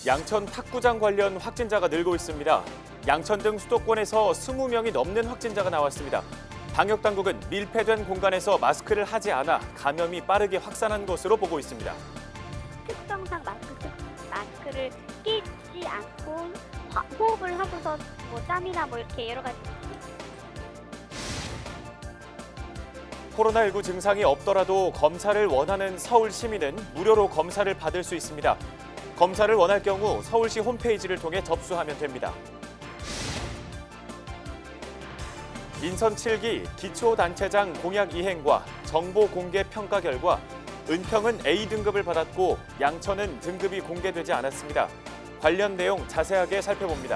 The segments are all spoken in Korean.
양천 탁구장 관련 확진자가 늘고 있습니다. 양천 등 수도권에서 20명이 넘는 확진자가 나왔습니다. 방역당국은 밀폐된 공간에서 마스크를 하지 않아 감염이 빠르게 확산한 것으로 보고 있습니다. 특성상 마스크를 끼지 않고 호흡을 하고서 땀이나 이렇게 여러 가지. 코로나19 증상이 없더라도 검사를 원하는 서울 시민은 무료로 검사를 받을 수 있습니다. 검사를 원할 경우 서울시 홈페이지를 통해 접수하면 됩니다. 인선 7기 기초단체장 공약 이행과 정보 공개 평가 결과 은평은 A등급을 받았고 양천은 등급이 공개되지 않았습니다. 관련 내용 자세하게 살펴봅니다.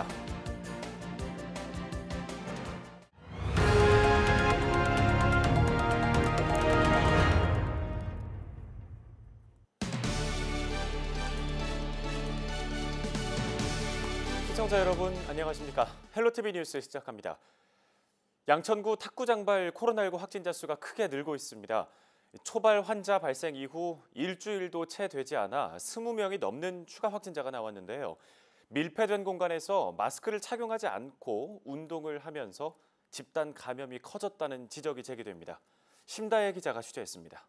시청자 여러분 안녕하십니까? 헬로티비 뉴스 시작합니다. 양천구 탁구장발 코로나19 확진자 수가 크게 늘고 있습니다. 초발 환자 발생 이후 일주일도 채 되지 않아 20명이 넘는 추가 확진자가 나왔는데요. 밀폐된 공간에서 마스크를 착용하지 않고 운동을 하면서 집단 감염이 커졌다는 지적이 제기됩니다. 심다혜 기자가 취재했습니다.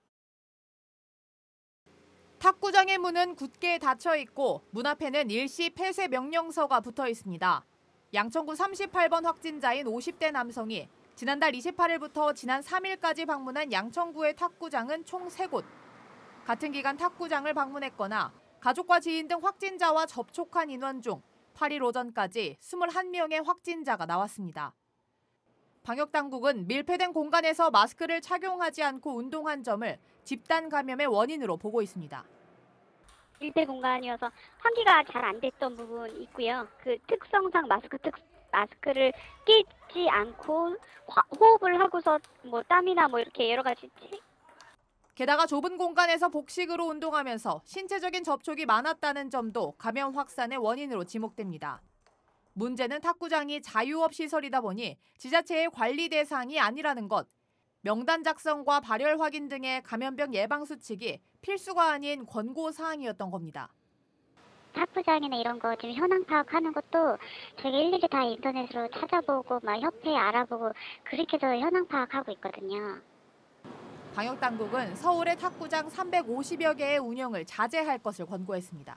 탁구장의 문은 굳게 닫혀 있고 문 앞에는 일시 폐쇄 명령서가 붙어 있습니다. 양천구 38번 확진자인 50대 남성이 지난달 28일부터 지난 3일까지 방문한 양천구의 탁구장은 총 3곳. 같은 기간 탁구장을 방문했거나 가족과 지인 등 확진자와 접촉한 인원 중 8일 오전까지 21명의 확진자가 나왔습니다. 방역당국은 밀폐된 공간에서 마스크를 착용하지 않고 운동한 점을 집단 감염의 원인으로 보고 있습니다. 밀폐 공간이어서 환기가 잘 안 됐던 부분이 있고요. 그 특성상 마스크를 끼지 않고 호흡을 하고서 땀이나 이렇게 여러 가지. 게다가 좁은 공간에서 복식으로 운동하면서 신체적인 접촉이 많았다는 점도 감염 확산의 원인으로 지목됩니다. 문제는 탁구장이 자유업 시설이다 보니 지자체의 관리 대상이 아니라는 것, 명단 작성과 발열 확인 등의 감염병 예방 수칙이 필수가 아닌 권고 사항이었던 겁니다. 탁구장이나 이런 거 지금 현황 파악하는 것도 제가 일일이 다 인터넷으로 찾아보고 협회 알아보고 그렇게 해서 현황 파악하고 있거든요. 방역당국은 서울의 탁구장 350여 개의 운영을 자제할 것을 권고했습니다.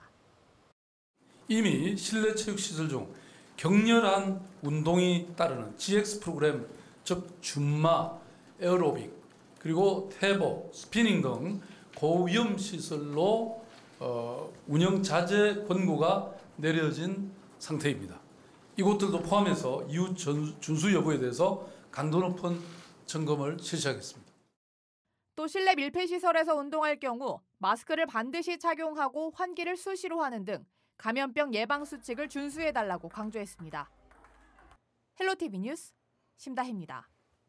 이미 실내 체육시설 중 격렬한 운동이 따르는 GX 프로그램, 즉 줌마, 에어로빅, 그리고 태보, 스피닝 등 고위험 시설로 운영 자제 권고가 내려진 상태입니다. 이곳들도 포함해서 이후 준수 여부에 대해서 강도 높은 점검을 실시하겠습니다. 또 실내 밀폐시설에서 운동할 경우 마스크를 반드시 착용하고 환기를 수시로 하는 등 감염병 예방 수칙을 준수해달라고 강조했습니다. 헬로티비 뉴스 심다혜입니다.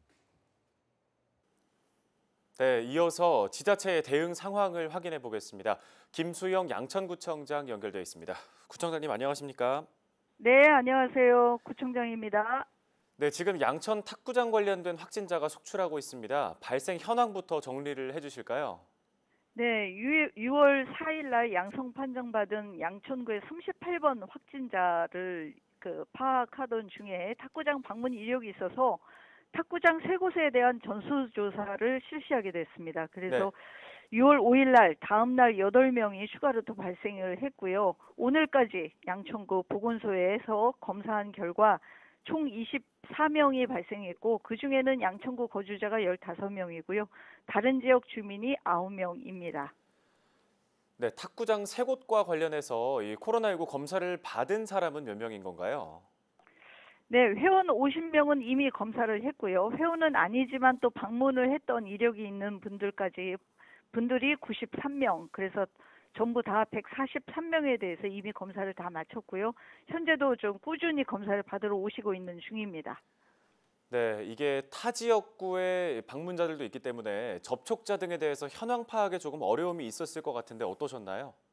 네, 이어서 지자체의 대응 상황을 확인해 보겠습니다. 김수영 양천구청장 연결돼 있습니다. 구청장님 안녕하십니까? 네, 안녕하세요. 구청장입니다. 네, 지금 양천 탁구장 관련된 확진자가 속출하고 있습니다. 발생 현황부터 정리를 해주실까요? 네, 6월 4일 날 양성 판정받은 양천구의 38번 확진자를 파악하던 중에 탁구장 방문 이력이 있어서 탁구장 3곳에 대한 전수조사를 실시하게 됐습니다. 그래서 네. 6월 5일 날 다음 날 8명이 추가로 또 발생을 했고요. 오늘까지 양천구 보건소에서 검사한 결과 총 24명이 발생했고 그중에는 양천구 거주자가 15명이고요. 다른 지역 주민이 9명입니다. 네, 탁구장 3곳과 관련해서 이 코로나19 검사를 받은 사람은 몇 명인 건가요? 네, 회원 50명은 이미 검사를 했고요. 회원은 아니지만 또 방문을 했던 이력이 있는 분들이 93명, 그래서 전부 다 143명에 대해서 이미 검사를 다 마쳤고요. 현재도 좀 꾸준히 검사를 받으러 오시고 있는 중입니다. 네, 이게 타 지역구의 방문자들도 있기 때문에 접촉자 등에 대해서 현황 파악에 조금 어려움이 있었을 것 같은데 어떠셨나요?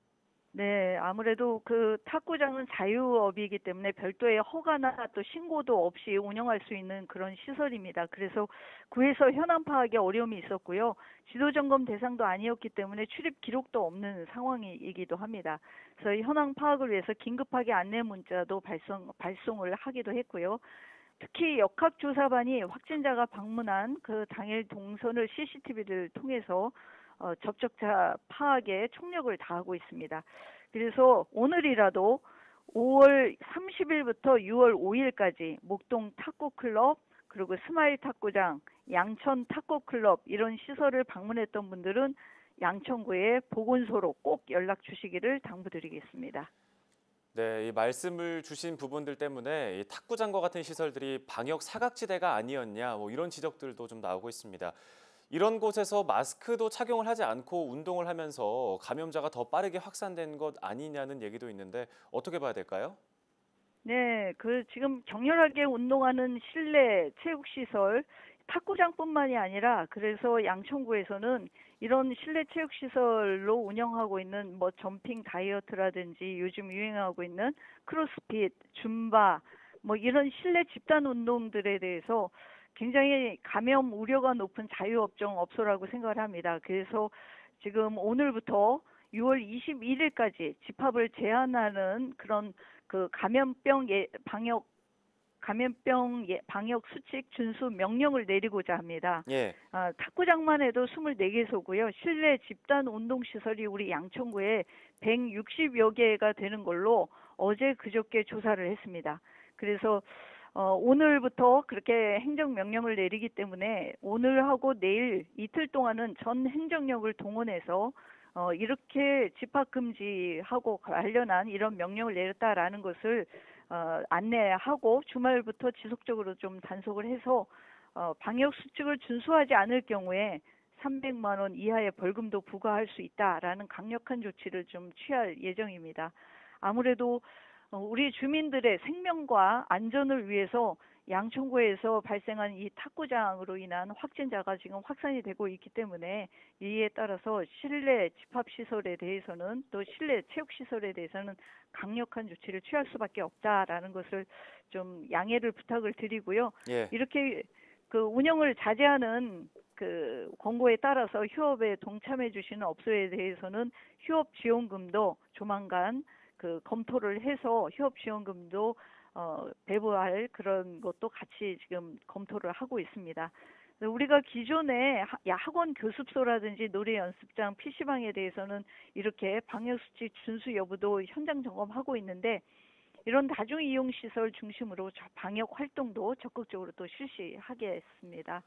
네, 아무래도 그 탁구장은 자유업이기 때문에 별도의 허가나 또 신고도 없이 운영할 수 있는 그런 시설입니다. 그래서 구에서 현황 파악에 어려움이 있었고요. 지도 점검 대상도 아니었기 때문에 출입 기록도 없는 상황이기도 합니다. 그래서 현황 파악을 위해서 긴급하게 안내 문자도 발송을 하기도 했고요. 특히 역학조사반이 확진자가 방문한 그 당일 동선을 CCTV를 통해서 접촉자 파악에 총력을 다하고 있습니다. 그래서 오늘이라도 5월 30일부터 6월 5일까지 목동 탁구클럽 그리고 스마일 탁구장, 양천 탁구클럽 이런 시설을 방문했던 분들은 양천구의 보건소로 꼭 연락 주시기를 당부드리겠습니다. 네, 이 말씀을 주신 부분들 때문에 이 탁구장과 같은 시설들이 방역 사각지대가 아니었냐 뭐 이런 지적들도 좀 나오고 있습니다. 이런 곳에서 마스크도 착용을 하지 않고 운동을 하면서 감염자가 더 빠르게 확산된 것 아니냐는 얘기도 있는데 어떻게 봐야 될까요? 네, 그 지금 격렬하게 운동하는 실내 체육시설, 탁구장뿐만이 아니라 그래서 양천구에서는 이런 실내 체육시설로 운영하고 있는 뭐 점핑 다이어트라든지 요즘 유행하고 있는 크로스핏, 줌바 뭐 이런 실내 집단 운동들에 대해서 굉장히 감염 우려가 높은 자유업종 업소라고 생각을 합니다. 그래서 지금 오늘부터 6월 21일까지 집합을 제한하는 그런 그 방역 수칙 준수 명령을 내리고자 합니다. 예. 탁구장만 해도 24개소고요. 실내 집단 운동 시설이 우리 양천구에 160여 개가 되는 걸로 어제 그저께 조사를 했습니다. 그래서 오늘부터 그렇게 행정명령을 내리기 때문에 오늘하고 내일 이틀 동안은 전 행정력을 동원해서 이렇게 집합금지하고 관련한 이런 명령을 내렸다라는 것을 안내하고 주말부터 지속적으로 좀 단속을 해서 방역 수칙을 준수하지 않을 경우에 300만 원 이하의 벌금도 부과할 수 있다라는 강력한 조치를 좀 취할 예정입니다. 아무래도 우리 주민들의 생명과 안전을 위해서 양천구에서 발생한 이 탁구장으로 인한 확진자가 지금 확산이 되고 있기 때문에 이에 따라서 실내 집합시설에 대해서는 또 실내 체육시설에 대해서는 강력한 조치를 취할 수밖에 없다라는 것을 좀 양해를 부탁을 드리고요. 예. 이렇게 그 운영을 자제하는 그 권고에 따라서 휴업에 동참해 주시는 업소에 대해서는 휴업 지원금도 조만간 그 검토를 해서 휴업 지원금도 배부할 그런 것도 같이 지금 검토를 하고 있습니다. 우리가 기존에 학원 교습소라든지 노래 연습장, PC방에 대해서는 이렇게 방역수칙 준수 여부도 현장 점검하고 있는데 이런 다중이용시설 중심으로 방역 활동도 적극적으로 또 실시하겠습니다.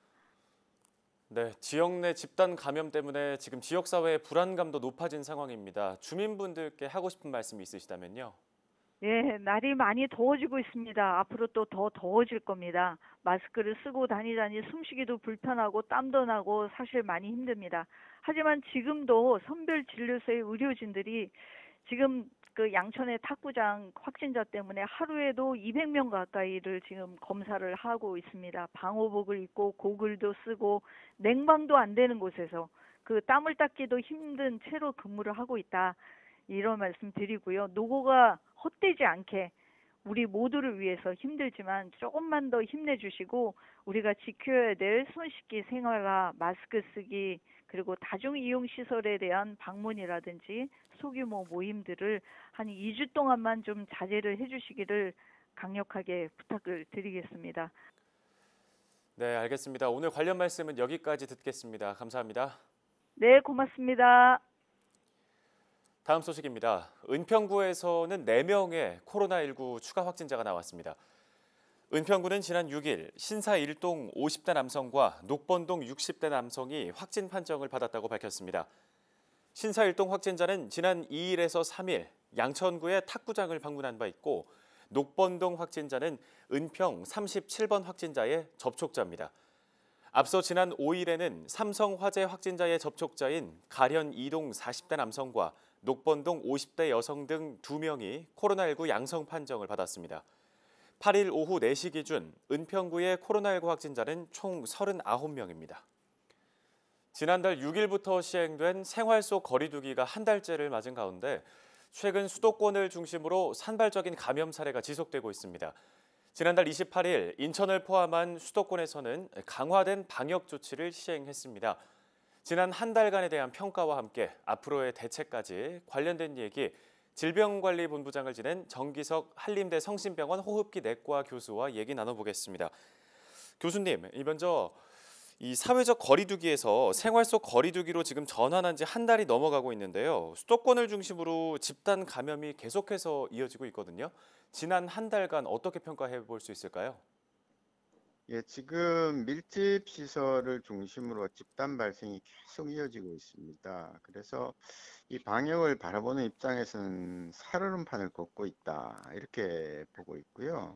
네, 지역 내 집단 감염 때문에 지금 지역사회의 불안감도 높아진 상황입니다. 주민분들께 하고 싶은 말씀이 있으시다면요. 예, 날이 많이 더워지고 있습니다. 앞으로 또 더 더워질 겁니다. 마스크를 쓰고 다니자니 숨쉬기도 불편하고 땀도 나고 사실 많이 힘듭니다. 하지만 지금도 선별진료소의 의료진들이 지금 그 양천의 탁구장 확진자 때문에 하루에도 200명 가까이를 지금 검사를 하고 있습니다. 방호복을 입고 고글도 쓰고 냉방도 안 되는 곳에서 그 땀을 닦기도 힘든 채로 근무를 하고 있다. 이런 말씀 드리고요. 노고가 헛되지 않게 우리 모두를 위해서 힘들지만 조금만 더 힘내주시고 우리가 지켜야 될 손 씻기 생활화, 마스크 쓰기 그리고 다중이용시설에 대한 방문이라든지 소규모 모임들을 한 2주 동안만 좀 자제를 해주시기를 강력하게 부탁을 드리겠습니다. 네, 알겠습니다. 오늘 관련 말씀은 여기까지 듣겠습니다. 감사합니다. 네, 고맙습니다. 다음 소식입니다. 은평구에서는 4명의 코로나19 추가 확진자가 나왔습니다. 은평구는 지난 6일 신사 1동 50대 남성과 녹번동 60대 남성이 확진 판정을 받았다고 밝혔습니다. 신사 1동 확진자는 지난 2일에서 3일 양천구의 탁구장을 방문한 바 있고 녹번동 확진자는 은평 37번 확진자의 접촉자입니다. 앞서 지난 5일에는 삼성화재 확진자의 접촉자인 가련 2동 40대 남성과 녹번동 50대 여성 등 2명이 코로나19 양성 판정을 받았습니다. 8일 오후 4시 기준 은평구의 코로나19 확진자는 총 39명입니다. 지난달 6일부터 시행된 생활 속 거리 두기가 한 달째를 맞은 가운데 최근 수도권을 중심으로 산발적인 감염 사례가 지속되고 있습니다. 지난달 28일 인천을 포함한 수도권에서는 강화된 방역 조치를 시행했습니다. 지난 한 달간에 대한 평가와 함께 앞으로의 대책까지 관련된 얘기 질병관리본부장을 지낸 정기석 한림대 성심병원 호흡기 내과 교수와 얘기 나눠보겠습니다. 교수님, 먼저 이 사회적 거리두기에서 생활 속 거리두기로 지금 전환한 지 한 달이 넘어가고 있는데요. 수도권을 중심으로 집단 감염이 계속해서 이어지고 있거든요. 지난 한 달간 어떻게 평가해 볼 수 있을까요? 예, 지금 밀집 시설을 중심으로 집단 발생이 계속 이어지고 있습니다. 그래서 이 방역을 바라보는 입장에서는 살얼음판을 걷고 있다, 이렇게 보고 있고요.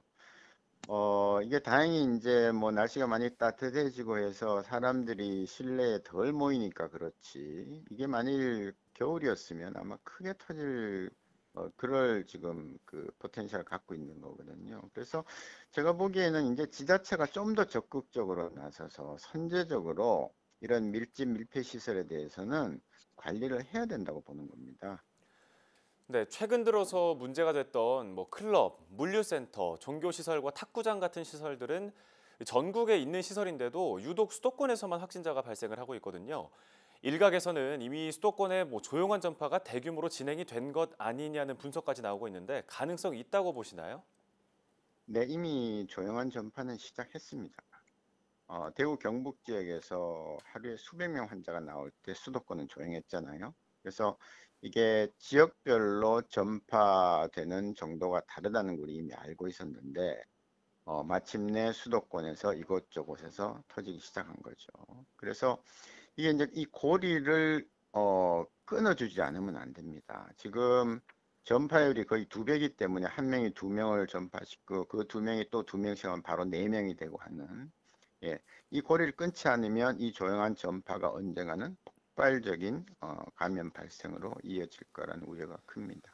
이게 다행히 이제 뭐 날씨가 많이 따뜻해지고 해서 사람들이 실내에 덜 모이니까 그렇지. 이게 만일 겨울이었으면 아마 크게 터질 그럴 지금 그 포텐셜을 갖고 있는 거거든요. 그래서 제가 보기에는 이제 지자체가 좀 더 적극적으로 나서서 선제적으로 이런 밀집 밀폐 시설에 대해서는 관리를 해야 된다고 보는 겁니다. 네, 최근 들어서 문제가 됐던 클럽, 물류센터, 종교시설과 탁구장 같은 시설들은 전국에 있는 시설인데도 유독 수도권에서만 확진자가 발생을 하고 있거든요. 일각에서는 이미 수도권에 조용한 전파가 대규모로 진행이 된 것 아니냐는 분석까지 나오고 있는데 가능성이 있다고 보시나요? 네, 이미 조용한 전파는 시작했습니다. 대구 경북 지역에서 하루에 수백 명 환자가 나올 때 수도권은 조용했잖아요. 그래서 이게 지역별로 전파되는 정도가 다르다는 걸 이미 알고 있었는데 마침내 수도권에서 이곳저곳에서 터지기 시작한 거죠. 그래서 이게 이제 이 고리를 끊어주지 않으면 안 됩니다. 지금 전파율이 거의 2배이기 때문에 한 명이 2명을 전파시키고 그 2명이 또 2명씩 하면 바로 4명이 되고 하는, 예, 이 고리를 끊지 않으면 이 조용한 전파가 언젠가는 폭발적인 감염 발생으로 이어질 거라는 우려가 큽니다.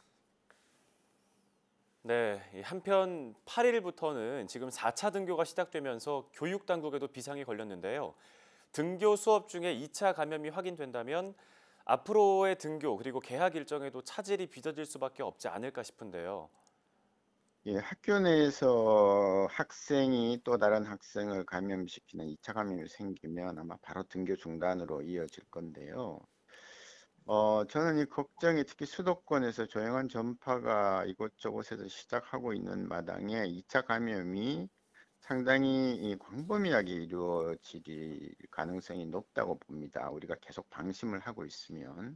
네, 한편 8일부터는 지금 4차 등교가 시작되면서 교육당국에도 비상이 걸렸는데요. 등교 수업 중에 2차 감염이 확인된다면 앞으로의 등교 그리고 개학 일정에도 차질이 빚어질 수밖에 없지 않을까 싶은데요. 예, 학교 내에서 학생이 또 다른 학생을 감염시키는 2차 감염이 생기면 아마 바로 등교 중단으로 이어질 건데요. 저는 이 걱정이 특히 수도권에서 조용한 전파가 이곳저곳에서 시작하고 있는 마당에 2차 감염이 상당히 광범위하게 이루어질 가능성이 높다고 봅니다. 우리가 계속 방심을 하고 있으면.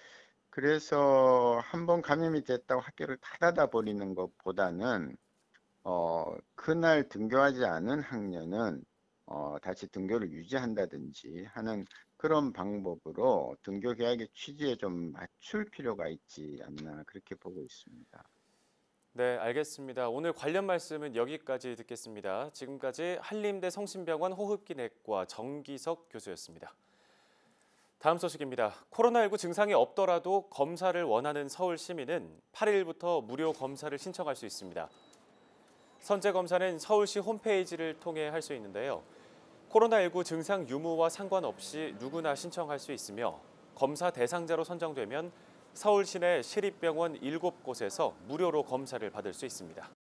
그래서 한번 감염이 됐다고 학교를 닫아 버리는 것보다는 그날 등교하지 않은 학년은 다시 등교를 유지한다든지 하는 그런 방법으로 등교 개학의 취지에 좀 맞출 필요가 있지 않나, 그렇게 보고 있습니다. 네, 알겠습니다. 오늘 관련 말씀은 여기까지 듣겠습니다. 지금까지 한림대 성심병원 호흡기 내과 정기석 교수였습니다. 다음 소식입니다. 코로나19 증상이 없더라도 검사를 원하는 서울 시민은 8일부터 무료 검사를 신청할 수 있습니다. 선제 검사는 서울시 홈페이지를 통해 할 수 있는데요. 코로나19 증상 유무와 상관없이 누구나 신청할 수 있으며 검사 대상자로 선정되면 서울 시내 시립병원 7곳에서 무료로 검사를 받을 수 있습니다.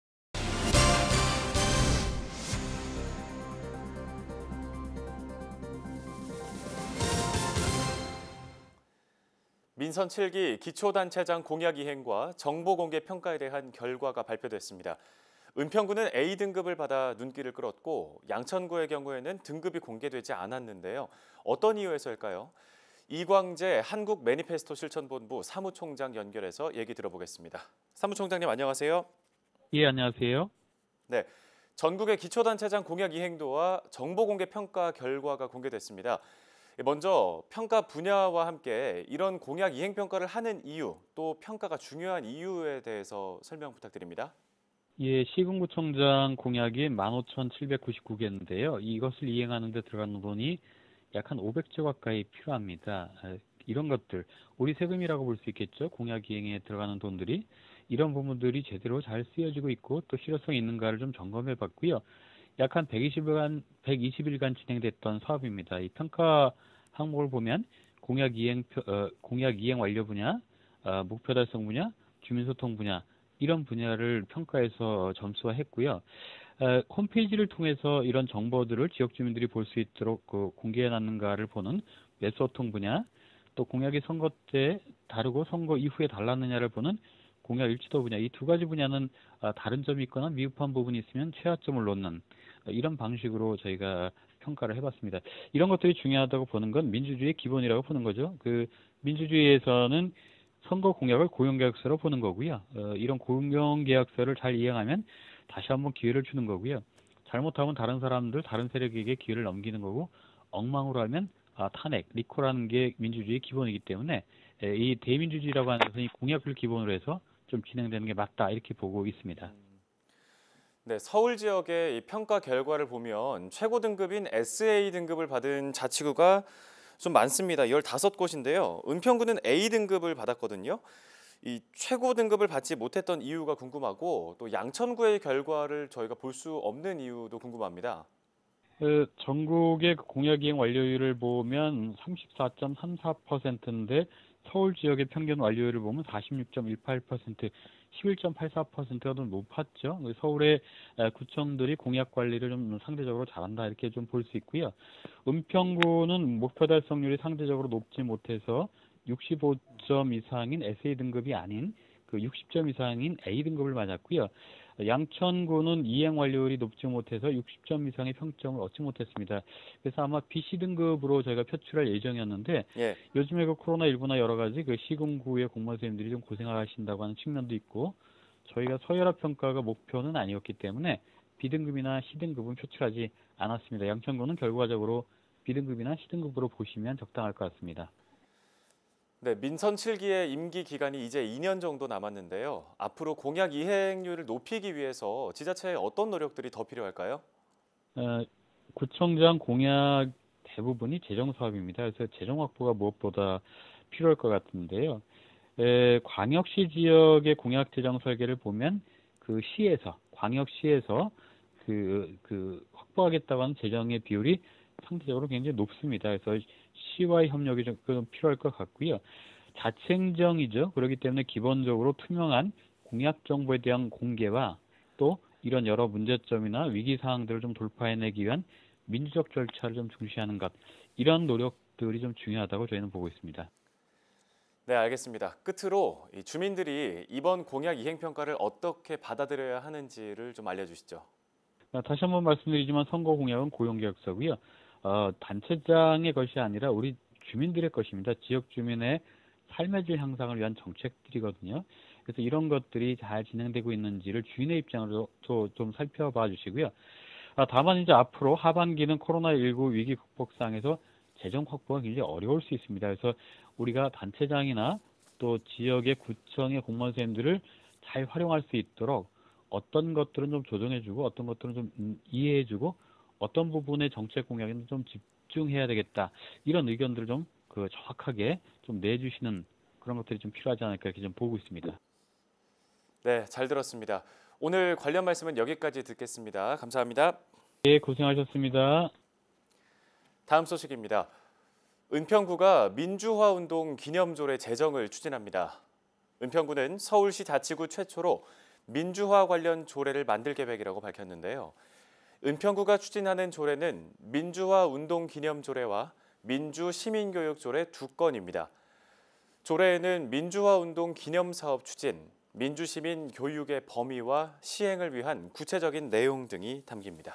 민선 7기 기초단체장 공약 이행과 정보 공개 평가에 대한 결과가 발표됐습니다. 은평구는 A등급을 받아 눈길을 끌었고 양천구의 경우에는 등급이 공개되지 않았는데요. 어떤 이유에서일까요? 이광재 한국 매니페스토 실천본부 사무총장 연결해서 얘기 들어보겠습니다. 사무총장님 안녕하세요. 예, 안녕하세요. 네, 전국의 기초단체장 공약 이행도와 정보 공개 평가 결과가 공개됐습니다. 먼저 평가 분야와 함께 이런 공약 이행 평가를 하는 이유, 또 평가가 중요한 이유에 대해서 설명 부탁드립니다. 예, 시군구청장 공약이 15,799개인데요. 이것을 이행하는 데 들어가는 돈이 약 한 500조 가까이 필요합니다. 이런 것들, 우리 세금이라고 볼 수 있겠죠. 공약 이행에 들어가는 돈들이. 이런 부분들이 제대로 잘 쓰여지고 있고 또 실효성이 있는가를 좀 점검해 봤고요. 약 한 120일간 진행됐던 사업입니다. 이 평가 항목을 보면 공약 이행 완료 분야, 목표 달성 분야, 주민소통 분야 이런 분야를 평가해서 점수화했고요. 홈페이지를 통해서 이런 정보들을 지역 주민들이 볼 수 있도록 공개해놨는가를 보는 웹소통 분야, 또 공약이 선거 때 다르고 선거 이후에 달랐느냐를 보는 공약 일치도 분야, 이 두 가지 분야는 다른 점이 있거나 미흡한 부분이 있으면 최하점을 놓는 이런 방식으로 저희가 평가를 해봤습니다. 이런 것들이 중요하다고 보는 건 민주주의의 기본이라고 보는 거죠. 그 민주주의에서는 선거 공약을 고용계약서로 보는 거고요. 이런 고용계약서를 잘 이행하면 다시 한번 기회를 주는 거고요. 잘못하면 다른 사람들, 다른 세력에게 기회를 넘기는 거고, 엉망으로 하면 탄핵, 리콜하는 게 민주주의의 기본이기 때문에 이 대민주주의라고 하는 것은 이 공약을 기본으로 해서 좀 진행되는 게 맞다 이렇게 보고 있습니다. 네, 서울 지역의 이 평가 결과를 보면 최고 등급인 SA 등급을 받은 자치구가 좀 많습니다. 15곳인데요. 은평구는 A 등급을 받았거든요. 이 최고 등급을 받지 못했던 이유가 궁금하고 또 양천구의 결과를 저희가 볼 수 없는 이유도 궁금합니다. 전국의 공약 이행 완료율을 보면 34.34%인데 서울 지역의 평균 완료율을 보면 46.18%, 11.84%가 좀 높았죠. 서울의 구청들이 공약 관리를 좀 상대적으로 잘한다 이렇게 좀 볼 수 있고요. 은평구는 목표 달성률이 상대적으로 높지 못해서 65점 이상인 SA 등급이 아닌 그 60점 이상인 A 등급을 맞았고요. 양천구는 이행 완료율이 높지 못해서 60점 이상의 평점을 얻지 못했습니다. 그래서 아마 BC 등급으로 저희가 표출할 예정이었는데 예. 요즘에 그 코로나19나 여러 가지 그 시군구의 공무원 선생님들이 좀 고생하신다고 하는 측면도 있고 저희가 서열화 평가가 목표는 아니었기 때문에 B등급이나 C등급은 표출하지 않았습니다. 양천구는 결과적으로 B등급이나 C등급으로 보시면 적당할 것 같습니다. 네, 민선 7기의 임기 기간이 이제 2년 정도 남았는데요. 앞으로 공약 이행률을 높이기 위해서 지자체에 어떤 노력들이 더 필요할까요? 구청장 공약 대부분이 재정 사업입니다. 그래서 재정 확보가 무엇보다 필요할 것 같은데요. 광역시 지역의 공약 재정 설계를 보면 그 시에서 광역시에서 그 확보하겠다고 하는 재정의 비율이 상대적으로 굉장히 높습니다. 그래서 시와의 협력이 좀 필요할 것 같고요. 자치행정이죠. 그렇기 때문에 기본적으로 투명한 공약 정보에 대한 공개와 또 이런 여러 문제점이나 위기 사항들을 좀 돌파해내기 위한 민주적 절차를 좀 중시하는 것, 이런 노력들이 좀 중요하다고 저희는 보고 있습니다. 네, 알겠습니다. 끝으로 이 주민들이 이번 공약 이행 평가를 어떻게 받아들여야 하는지를 좀 알려주시죠. 다시 한번 말씀드리지만 선거 공약은 고용계약서고요. 단체장의 것이 아니라 우리 주민들의 것입니다. 지역 주민의 삶의 질 향상을 위한 정책들이거든요. 그래서 이런 것들이 잘 진행되고 있는지를 주인의 입장으로 좀 살펴봐 주시고요. 다만 이제 앞으로 하반기는 코로나19 위기 극복상에서 재정 확보가 굉장히 어려울 수 있습니다. 그래서 우리가 단체장이나 또 지역의 구청의 공무원 선생님들을 잘 활용할 수 있도록 어떤 것들은 좀 조정해주고 어떤 것들은 좀 이해해주고 어떤 부분의 정책 공약에는 좀 집중해야 되겠다. 이런 의견들을 좀 정확하게 좀 내주시는 그런 것들이 좀 필요하지 않을까 이렇게 좀 보고 있습니다. 네, 잘 들었습니다. 오늘 관련 말씀은 여기까지 듣겠습니다. 감사합니다. 예, 고생하셨습니다. 다음 소식입니다. 은평구가 민주화운동 기념조례 제정을 추진합니다. 은평구는 서울시 자치구 최초로 민주화 관련 조례를 만들 계획이라고 밝혔는데요. 은평구가 추진하는 조례는 민주화운동 기념조례와 민주시민교육조례 두 건입니다. 조례에는 민주화운동 기념사업 추진, 민주시민 교육의 범위와 시행을 위한 구체적인 내용 등이 담깁니다.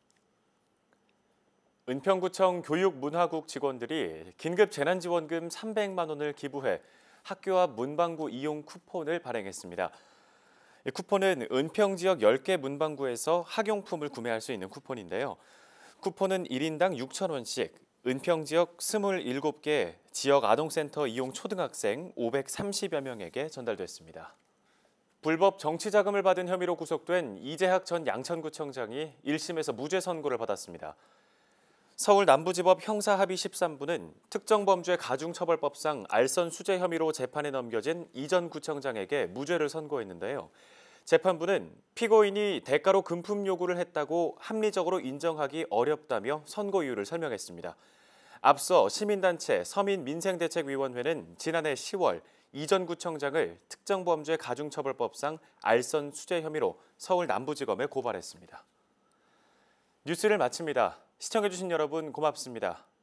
은평구청 교육문화국 직원들이 긴급 재난지원금 300만 원을 기부해 학교 앞 문방구 이용 쿠폰을 발행했습니다. 이 쿠폰은 은평 지역 10개 문방구에서 학용품을 구매할 수 있는 쿠폰인데요. 쿠폰은 1인당 6,000원씩 은평 지역 27개 지역 아동센터 이용 초등학생 530여 명에게 전달됐습니다. 불법 정치자금을 받은 혐의로 구속된 이재학 전 양천구청장이 1심에서 무죄 선고를 받았습니다. 서울 남부지법 형사합의 13부는 특정범죄 가중처벌법상 알선 수재 혐의로 재판에 넘겨진 이 전 구청장에게 무죄를 선고했는데요. 재판부는 피고인이 대가로 금품 요구를 했다고 합리적으로 인정하기 어렵다며 선고 이유를 설명했습니다. 앞서 시민단체 서민민생대책위원회는 지난해 10월 이 전 구청장을 특정범죄 가중처벌법상 알선 수재 혐의로 서울 남부지검에 고발했습니다. 뉴스를 마칩니다. 시청해주신 여러분 고맙습니다.